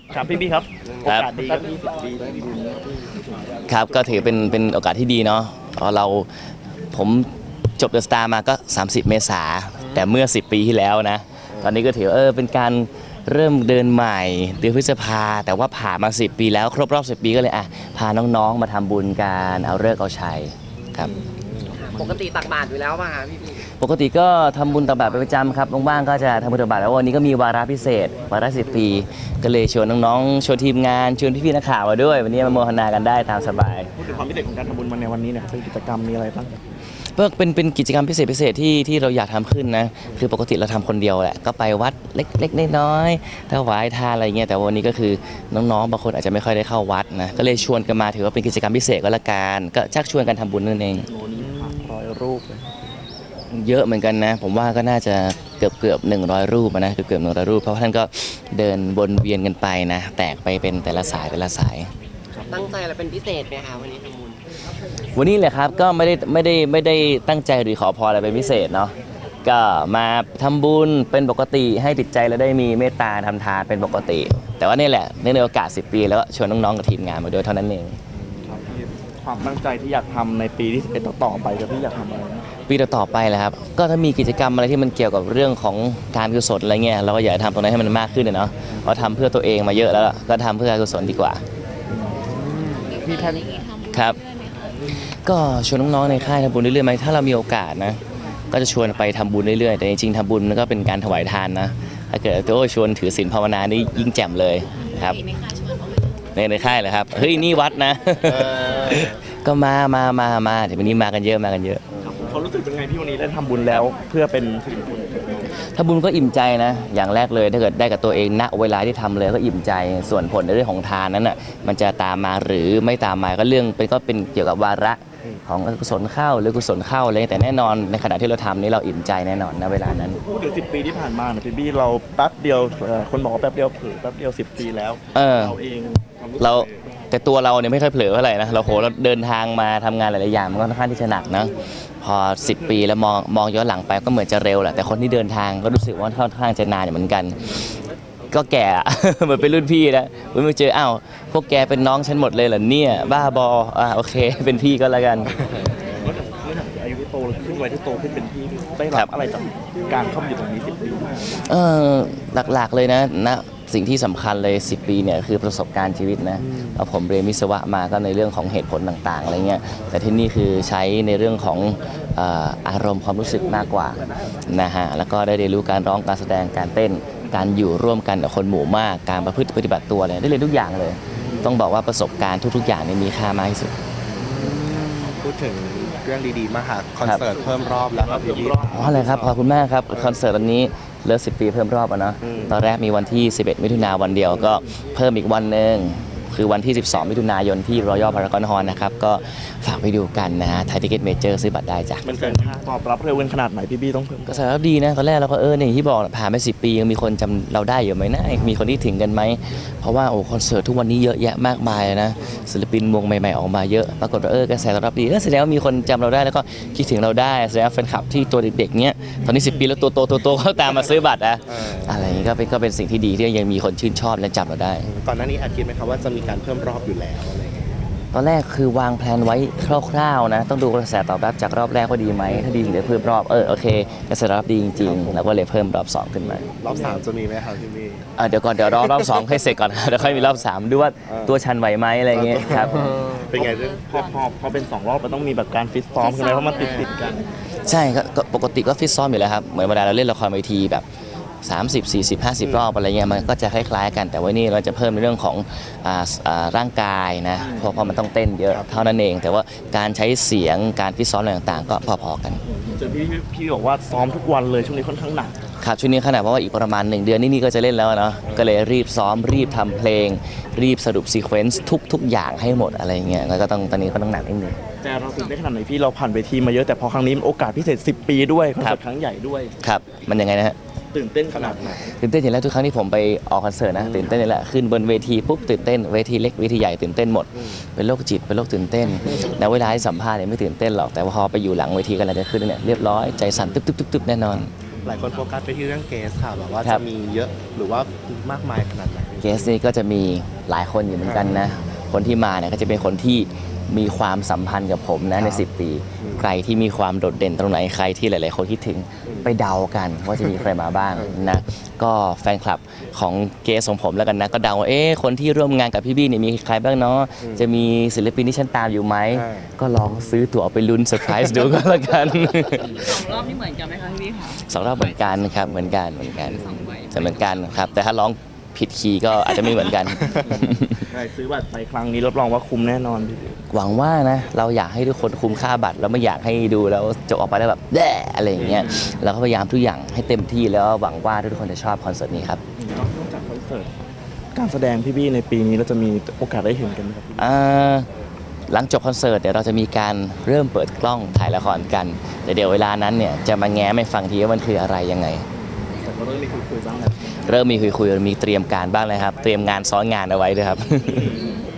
ครับพี่ครับโอกาสดีครับ20 ปีครับก็ถือเป็นโอกาสที่ดีเนาะเราผมจบเดอะสตาร์มาก็30 เมษาแต่เมื่อ10 ปีที่แล้วนะตอนนี้ก็ถือเป็นการเริ่มเดินใหม่เดือนพฤษภาแต่ว่าผ่านมา10 ปีแล้วครบรอบ10 ปีก็เลยพาน้องๆมาทำบุญกันเอาฤกษ์เอาชัยครับปกติตักบาตรอยู่แล้วป่ะคะพี่ปกติก็ทำบุญตักบาตรเป็นประจำครับว่างๆก็จะทำบุญตักบาตรแล้ววันนี้ก็มีวาระพิเศษวาระ10 ปีก็เลยชวนน้องๆชวนทีมงานชวนพี่ๆนักข่าวมาด้วยวันนี้มาโมทนากันได้ตามสบายพูดถึงความพิเศษของการทำบุญมาในวันนี้เนี่ยเป็นกิจกรรมมีอะไรบ้างเป็นกิจกรรมพิเศษที่เราอยากทำขึ้นนะคือปกติเราทำคนเดียวแหละก็ไปวัดเล็กๆน้อยๆถวายทานอะไรเงี้ยแต่วันนี้ก็คือน้องๆบางคนอาจจะไม่ค่อยได้เข้าวัดนะก็เลยชวนกันมาถือว่าเป็นกิจกรรมพิเศษก็แล้วกันก็ชักชวนกันทำบุญนั่นเอง 100 รูปเลยเยอะเหมือนกันนะผมว่าก็น่าจะเกือบ100 รูปนะเกือบ100 รูปเพราะท่านก็เดินวนเวียนกันไปนะแตกไปเป็นแต่ละสายตั้งใจอะไรเป็นพิเศษไหมคะวันนี้ทำบุญวันนี้แหละครับก็ไม่ได้ตั้งใจหรือขอพรอะไรเป็นพิเศษเนาะก็มาทำบุญเป็นปกติให้จิตใจเราได้มีเมตตาทำทานเป็นปกติ แต่ว่านี่แหละในโอกาส10 ปีแล้วก็ชวนน้องๆกับทีมงานมาโดยเท่านั้นเองความตั้งใจที่อยากทำในปีที่11ต่อไปจะพี่อยากทำอะไรปีต่อไปแหละครับก็ถ้ามีกิจกรรมอะไรที่มันเกี่ยวกับเรื่องของการกุศลอะไรเงี้ยเราก็อยากทำตรงนั้นให้มันมากขึ้นเนาะเพราะทำเพื่อตัวเองมาเยอะแล้วก็ทำเพื่อการกุศลดีกว่ามีแผนครับก็ชวนน้องๆในค่ายทำบุญเรื่อยๆไหมถ้าเรามีโอกาสนะก็จะชวนไปทำบุญเรื่อยๆแต่จริงๆทำบุญมันก็เป็นการถวายทานนะถ้าเกิดชวนถือศีลภาวนานี่ยิ่งแจ่มเลยครับในค่ายเหรอครับเฮ้ยนี่วัดนะก็มาเดี๋ยววันนี้มากันเยอะเขารู้สึกเป็นไงที่วันนี้ได้ทำบุญแล้วเพื่อเป็นสิริมงคลถ้าบุญก็อิ่มใจนะอย่างแรกเลยถ้าเกิดได้กับตัวเองณเวลาที่ทำเลยก็อิ่มใจส่วนผลในเรื่องของทานนั้นน่ะมันจะตามมาหรือไม่ตามมาก็เรื่องเป็นเกี่ยวกับวาระของกุศลเข้าหรือกุศลเข้าเลยแต่แน่นอนในขณะที่เราทำนี้เราอิ่มใจแน่นอนณเวลานั้นพูดถึง10 ปีที่ผ่านมาพี่บี้เราแป๊บเดียวคนบอกว่าแป๊บเดียวเผลอแป๊บเดียว10 ปีแล้วเราเองแต่ตัวเราเนี่ยไม่ค่อยเผลอเท่าไหร่นะเราเดินทางมาทำงานหลายๆอย่างมันก็ค่อนข้างที่จะหนักนะพอ10 ปีแล้วมองย้อนหลังไปก็เหมือนจะเร็วแหละแต่คนที่เดินทางก็รู้สึกว่าค่อนข้างจะนานเหมือนกันก็แก่ เหมือนเป็นรุ่นพี่นะเมื่อเจอพวกแกเป็นน้องฉันหมดเลยเหรอเนี่ยบ้าบอโอเคเป็นพี่ก็แล้วกันเมื่ออายุที่โตขึ้นวัยที่โตขึ้นเป็นพี่ได้รับอะไรจากการเข้ามาอยู่ตรงนี้10 ปีหลักๆเลยนะสิ่งที่สำคัญเลย10 ปีเนี่ยคือประสบการณ์ชีวิตนะผมเรียนวิศวะมาก็ในเรื่องของเหตุผลต่างๆอะไรเงี้ยแต่ที่นี่คือใช้ในเรื่องของอารมณ์ความรู้สึกมากกว่านะฮะแล้วก็ได้เรียนรู้การร้องการแสดงการเต้นการอยู่ร่วมกันกับคนหมู่มากการประพฤติปฏิบัติตัวเนี่ยได้เรียนทุกอย่างเลยต้องบอกว่าประสบการณ์ทุกๆอย่างนี่มีค่ามากที่สุดพูดถึงเรื่องดีๆมาหาคอนเสิร์ตเพิ่มรอบแล้วครับพี่อะไรครับขอบคุณมากครับคอนเสิร์ตวันนี้เลิก10 ปีเพิ่มรอบเนาะตอนแรกมีวันที่11 มิถุนายนวันเดียวก็เพิ่มอีกวันนึงคือวันที่12 มิถุนายนที่รอยัลพารากอนฮอลล์นะครับก็ฝากไปดูกันนะฮะไทยทิเก็ตเมเจอร์ซื้อบัตรได้จ้ะมันเกินตอบรับเร็วขนาดไหนพี่บี้ต้องเพิ่มก็สารรับดีนะตอนแรกเราก็เนี่ยที่บอกผ่านไป10 ปียังมีคนจำเราได้อยู่ไหมนะมีคนที่ถึงกันไหมเพราะว่าคอนเสิร์ตทุกวันนี้เยอะแยะมากมายนะศิลปินวงใหม่ๆออกมาเยอะปรากฏว่ากระแสตอบรับดีแสดงว่ามีคนจำเราได้แล้วก็คิดถึงเราได้แสดงว่าแฟนคลับที่ตัวเด็กๆเนี้ยตอนนี้10 ปีแล้วตัวเขาตามมาซื้อบัตรอะไรอย่างนี้ก็เป็นสิ่งที่ดีที่ยังมีคนชื่นชอบและจำเราได้ก่อนหน้านี้คิดไหมครับว่าจะมีการเพิ่มรอบอยู่แล้วอะไรเงี้ยตอนแรกคือวางแผนไว้คร่าวๆนะต้องดูกระแสตอบรับจากรอบแรกว่าดีไหมถ้าดีถึงจะเพิ่มรอบโอเคกระแสตอบรับดีจริงๆแล้วก็เลยเพิ่มรอบ2ขึ้นมารอบ3จะมีไหมครับพี่บี้เดี๋ยวรอบ2ให้เสร็จก่อนเดี๋ยวค่อยมีรอบ3ดูว่าตัวชันไหวไหมอะไรเงี้ยครับเป็นไงพอเป็น2 รอบมันต้องมีแบบการฟิตซ้อมใช่ไหมเพราะมันติดกันใช่ก็ปกติก็ฟิตซ้อมอยู่แล้วครับเหมือนเวลาเราเล่นละครเวทีแบบ30 40 50 รอบอะไรเงี้ยมันก็จะคล้ายๆกันแต่ว่านี่เราจะเพิ่มในเรื่องของร่างกายนะเพราะมันต้องเต้นเยอะเท่านั้นเองแต่ว่าการใช้เสียงการฟิตซ้อมอะไรต่างๆก็พอๆกันจนพี่บอกว่าซ้อมทุกวันเลยช่วงนี้ค่อนข้างหนักครับช่วงนี้ขนาดเพราะว่าอีกประมาณ1 เดือนนี่ก็จะเล่นแล้วเนาะก็เลยรีบซ้อมรีบทำเพลงรีบสรุปซีเควนซ์ทุกอย่างให้หมดอะไรเงี้ยแล้วก็ต้องตอนนี้ก็ต้องหนักนิดนึงแต่เราตื่นเต้นขนาดไหนพี่เราผ่านเวทีมาเยอะแต่พอครั้งนี้โอกาสพิเศษ10 ปีด้วยคอนเสิร์ตครั้งใหญ่ด้วยครับมันยังไงนะฮะตื่นเต้นขนาดไหนตื่นเต้นอย่างแรกทุกครั้งที่ผมไปออกคอนเสิร์ตนะตื่นเต้นเลยแหละขึ้นบนเวทีปุ๊บตื่นเต้นเวทีเล็กเวทีใหญ่ตื่นเต้นหมดเป็นโรคจิตเป็นโรคตื่นเต้นแล้วเวลาให้สัมภาษณ์เนี่ยไม่ตื่นเต้นหรอกแต่พอไปอยู่หลังเวทีกันอะไรจะขึ้นเนี่ยเรียบร้อยใจสั่นตึ๊บแน่นอนหลายคนโฟกัสไปที่เรื่องเกสค่ะแบบว่าจะมีเยอะหรือว่ามากมายขนาดไหนในเกสนี่ก็จะมีหลายคนอยู่เหมือนกันนะ คนที่มาเนี่ยก็จะเป็นคนที่มีความสัมพันธ์กับผมนะใน 10 ปี ใครที่มีความโดดเด่นตรงไหนใครที่หลายๆคนคิดถึงไปเดากันว่าจะมีใครมาบ้างนะก็แฟนคลับของเกสของผมแล้วกันนะก็เดาว่าคนที่ร่วมงานกับพี่บี้เนี่ยมีใครบ้างเนาะจะมีศิลปินที่ฉันตามอยู่ไหมก็ลองซื้อตั๋วไปลุ้นเซอร์ไพรส์ดูก็แล้วกัน 2 รอบนี่เหมือนกันไหมคะพี่คะสองรอบเหมือนกันครับเหมือนกันจะเหมือนกันครับแต่ถ้าร้องผิดคีย์ก็อาจจะไม่เหมือนกันใครซื้อบัตรไปครั้งนี้รับรองว่าคุ้มแน่นอนพี่หวังว่านะเราอยากให้ทุกคนคุ้มค่าบัตรแล้วไม่อยากให้ดูแล้วจบออกไปแล้วแบบแด่อะไรอย่างเงี้ยเราก็พยายามทุกอย่างให้เต็มที่แล้วหวังว่าทุกคนจะชอบคอนเสิร์ตนี้ครับนอกจากคอนเสิร์ตการแสดงพี่บี้ในปีนี้เราจะมีโอกาสได้เห็นกันไหมครับหลังจบคอนเสิร์ตเดี๋ยวเราจะมีการเริ่มเปิดกล้องถ่ายละครกันแต่เดี๋ยวเวลานั้นเนี่ยจะมาแง้ไม่ฟังทีว่ามันคืออะไรยังไงแต่ก็เริ่มมีคุยๆบ้างแล้วเริ่มมีคุยมีเตรียมการบ้างเลยครับเตรียมงานซ้อนงานเอาไว้ด้วยครับ